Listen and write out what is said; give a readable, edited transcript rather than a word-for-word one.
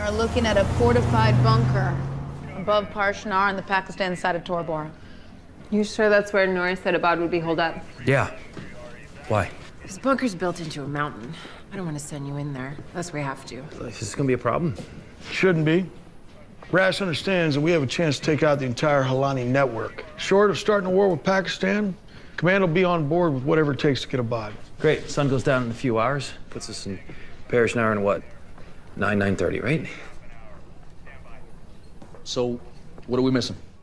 are looking at a fortified bunker above Parshnar on the Pakistan side of Tor Bora. You sure that's where Nori said Abad would be holed up? Yeah. Why? This bunker's built into a mountain. I don't want to send you in there, unless we have to. Is this gonna be a problem? Shouldn't be. Brass understands that we have a chance to take out the entire Halani network. Short of starting a war with Pakistan, Command will be on board with whatever it takes to get Abad. Great. Sun goes down in a few hours. Puts us in Parishnar in what? 9:30, right? So, what are we missing?